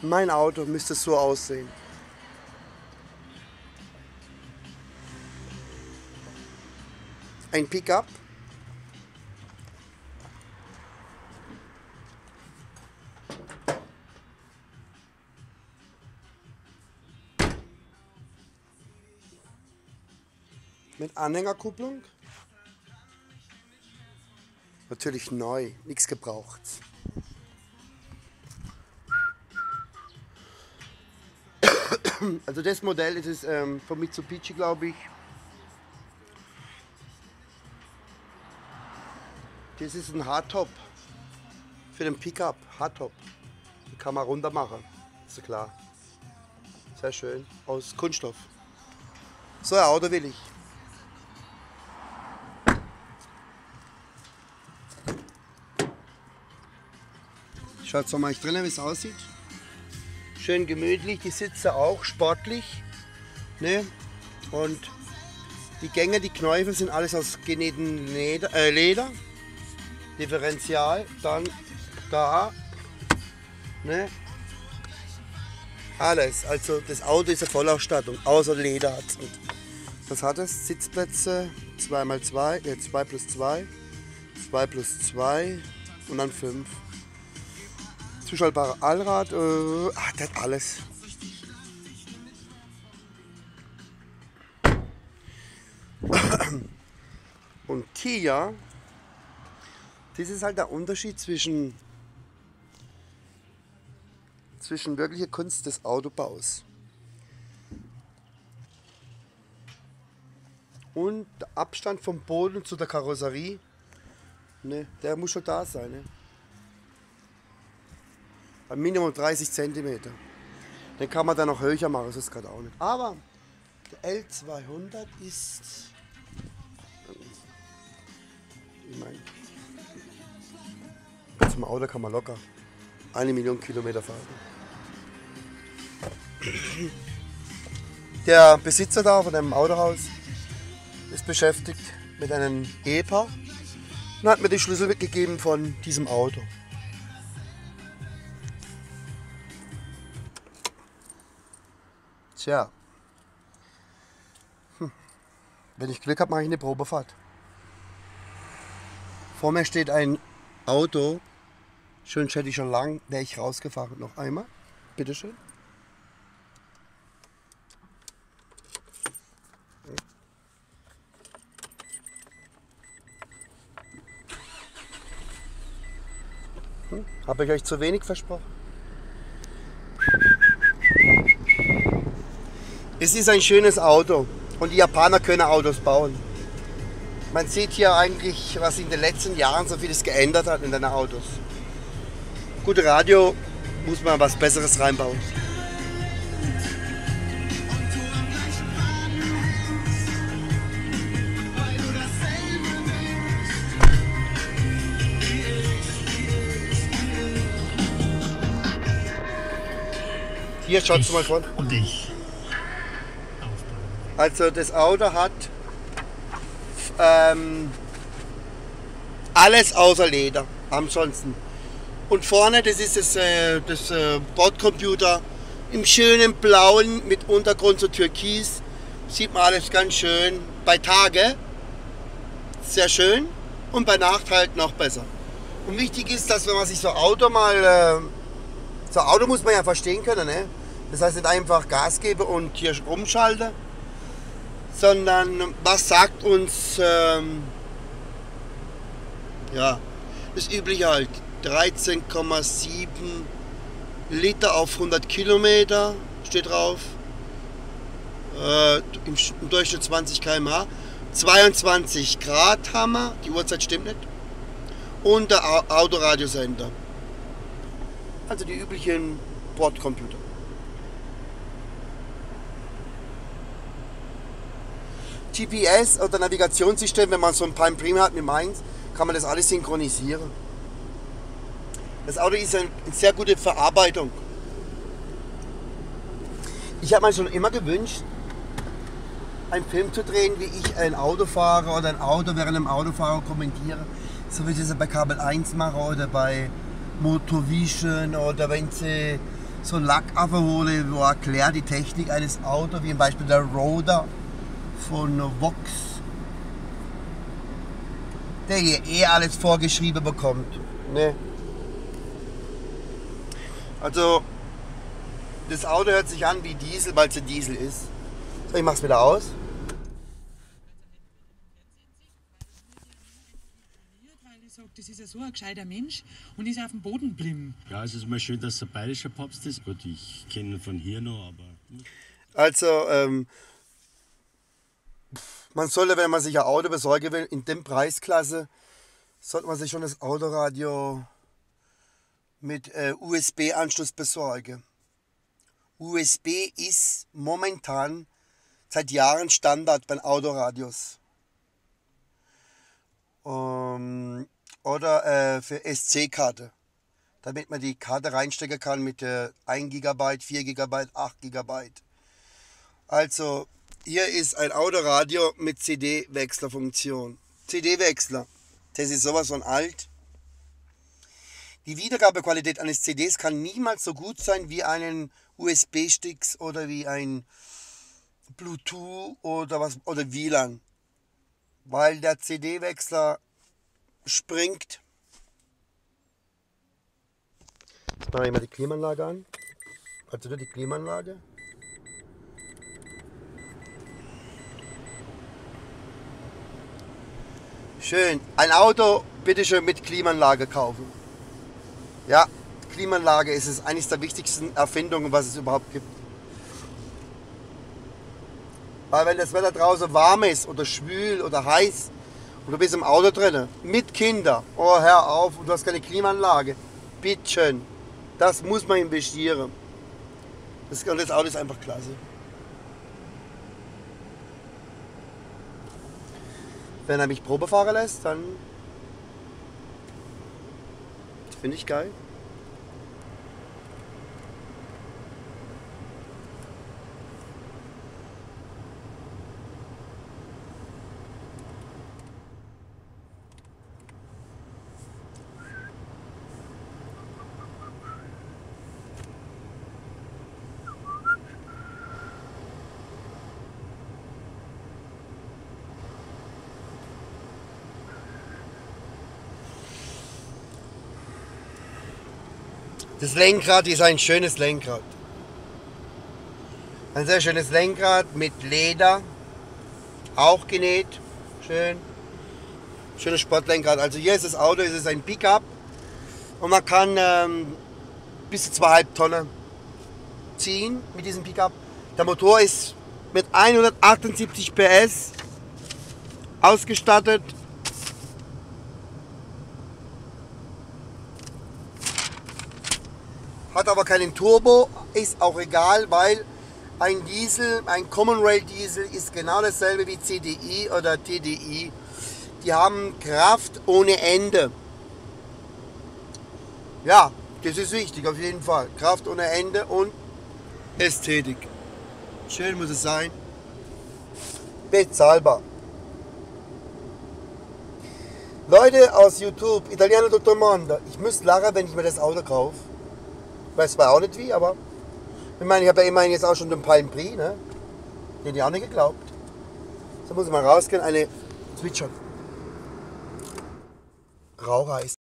Mein Auto müsste so aussehen. Ein Pickup. Mit Anhängerkupplung. Natürlich neu, nichts gebraucht. Also das Modell ist es von Mitsubishi, glaube ich. Das ist ein Hardtop für den Pickup. Hardtop. Den kann man runter machen. Ist ja klar. Sehr schön. Aus Kunststoff. So ein Auto will ich. Schaut mal ich drinnen, wie es aussieht. Schön gemütlich, die Sitze auch sportlich. Ne? Und die Gänge, die Knäufe sind alles aus genähtem Leder. Differential, dann da. Ne? Alles. Also das Auto ist eine Vollausstattung, außer Leder hat es nicht. Was hat es? Sitzplätze 2x2, 2 plus 2, 2 plus 2 und dann 5. Zuschaltbare Allrad, das hat alles. Und hier, das ist halt der Unterschied zwischen wirklicher Kunst des Autobaus und der Abstand vom Boden zu der Karosserie, ne, der muss schon da sein. Ne? Minimum 30 cm. Den kann man dann noch höher machen, das ist gerade auch nicht. Aber der L200 ist, ich meine, zum Auto kann man locker 1 Million Kilometer fahren. Der Besitzer da von einem Autohaus ist beschäftigt mit einem Ehepaar und hat mir die Schlüssel weggegeben von diesem Auto. Tja, wenn ich Glück habe, mache ich eine Probefahrt. Vor mir steht ein Auto, schön hätte ich schon lang, wäre ich rausgefahren. Noch einmal, bitteschön. Habe ich euch zu wenig versprochen? Es ist ein schönes Auto und die Japaner können Autos bauen. Man sieht hier eigentlich, was in den letzten Jahren so vieles geändert hat in den Autos. Gute Radio, muss man was Besseres reinbauen. Hier, schaut mal von. Und ich. Also das Auto hat alles außer Leder, ansonsten. Und vorne, das ist das Bordcomputer im schönen Blauen mit Untergrund so türkis. Sieht man alles ganz schön. Bei Tage sehr schön und bei Nacht halt noch besser. Und wichtig ist, dass wenn man sich so ein Auto mal... so ein Auto muss man ja verstehen können, ne? Das heißt nicht einfach Gas geben und hier rumschalten, sondern was sagt uns ja, das Übliche halt. 13,7 Liter auf 100 Kilometer steht drauf. Im Durchschnitt 20 km/h. 22 Grad haben wir, die Uhrzeit stimmt nicht. Und der Autoradiosender. Also die üblichen Bordcomputer. GPS oder Navigationssystem, wenn man so ein Prime Premium hat mit meins, kann man das alles synchronisieren. Das Auto ist eine sehr gute Verarbeitung. Ich habe mir schon immer gewünscht, einen Film zu drehen, wie ich ein Auto fahre oder ein Auto während einem Autofahrer kommentiere. So wie ich das bei Kabel 1 mache oder bei Motorvision oder wenn sie so Lackaffe hole, wo erklärt die Technik eines Autos, wie zum Beispiel der Roder von Vox, der hier alles vorgeschrieben bekommt. Ne? Also das Auto hört sich an wie Diesel, weil es ein Diesel ist. So, ich mach's wieder aus. Das ist ja so ein gescheiter Mensch und ist auf dem Boden geblieben. Ja, es ist mal schön, dass er bayerischer Papst ist. Gut, ich kenne ihn von hier noch, aber... Also, man sollte, wenn man sich ein Auto besorgen will, in der Preisklasse, sollte man sich schon das Autoradio mit USB-Anschluss besorgen. USB ist momentan seit Jahren Standard bei Autoradios. Oder für SC-Karte, damit man die Karte reinstecken kann mit 1 GB, 4 GB, 8 GB. Also hier ist ein Autoradio mit CD-Wechslerfunktion. CD-Wechsler, das ist sowas von alt. Die Wiedergabequalität eines CDs kann niemals so gut sein wie einen USB-Sticks oder wie ein Bluetooth oder WLAN, weil der CD-Wechsler springt. Jetzt mache ich mal die Klimaanlage an. Also nur die Klimaanlage. Schön. Ein Auto bitte schön mit Klimaanlage kaufen. Ja, Klimaanlage ist es eines der wichtigsten Erfindungen, was es überhaupt gibt. Weil wenn das Wetter draußen warm ist oder schwül oder heiß und du bist im Auto drin, mit Kindern, oh hör auf, und du hast keine Klimaanlage, bitteschön, das muss man investieren. Das Auto ist einfach klasse. Wenn er mich Probe fahren lässt, dann finde ich geil. Das Lenkrad ist ein schönes Lenkrad. Ein sehr schönes Lenkrad mit Leder, auch genäht, schön. Schönes Sportlenkrad. Also hier ist das Auto, es ist ein Pickup und man kann bis zu 2,5 Tonnen ziehen mit diesem Pickup. Der Motor ist mit 178 PS ausgestattet. Hat aber keinen Turbo, ist auch egal, weil ein Diesel, ein Common Rail Diesel ist genau dasselbe wie CDI oder TDI. Die haben Kraft ohne Ende. Ja, das ist wichtig auf jeden Fall. Kraft ohne Ende und Ästhetik. Schön muss es sein. Bezahlbar. Leute aus YouTube, Italiano Tutto Mondo, ich müsste lachen, wenn ich mir das Auto kaufe. Ich weiß zwar auch nicht wie, aber ich meine, ich habe ja immerhin jetzt auch schon den Palm Prix, ne? Den hätte ich auch nicht geglaubt. So muss ich mal rausgehen, eine Zwitschern. Raucher ist